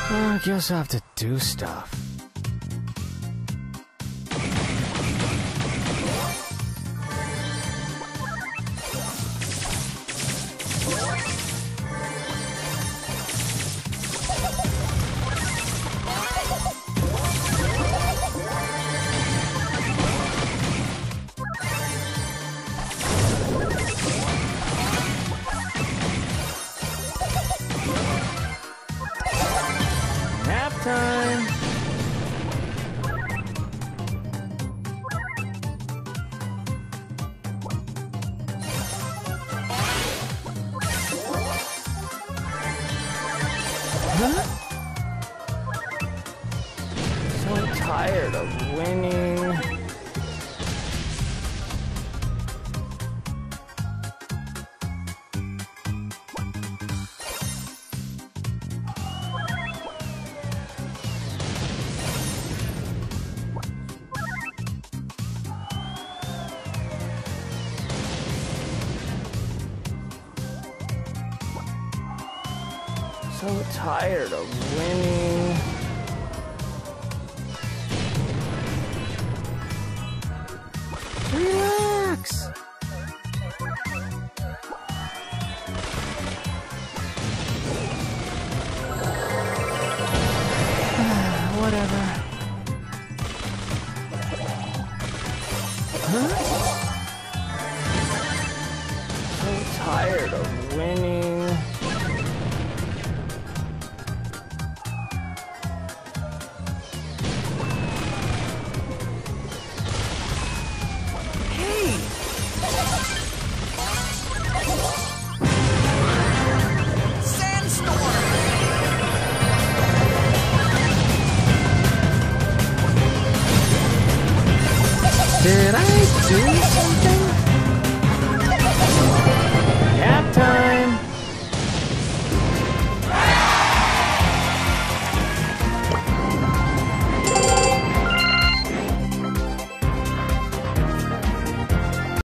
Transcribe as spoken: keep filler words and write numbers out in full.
I guess I have to do stuff. Nap time! Huh? So tired of winning. So tired of winning. Relax. Whatever. Huh? So tired of winning. Did I do something?